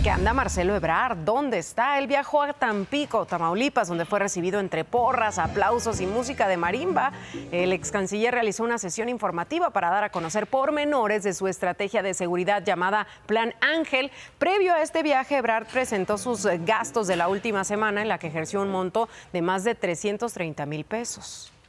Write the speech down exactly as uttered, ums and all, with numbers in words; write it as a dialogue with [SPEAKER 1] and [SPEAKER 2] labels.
[SPEAKER 1] qué anda Marcelo Ebrard? ¿Dónde está? Él viajó a Tampico, Tamaulipas, donde fue recibido entre porras, aplausos y música de marimba. El ex canciller realizó una sesión informativa para dar a conocer pormenores de su estrategia de seguridad llamada Plan Ángel. Previo a este viaje, Ebrard presentó sus gastos de la última semana, en la que ejerció un monto de más de trescientos treinta mil pesos.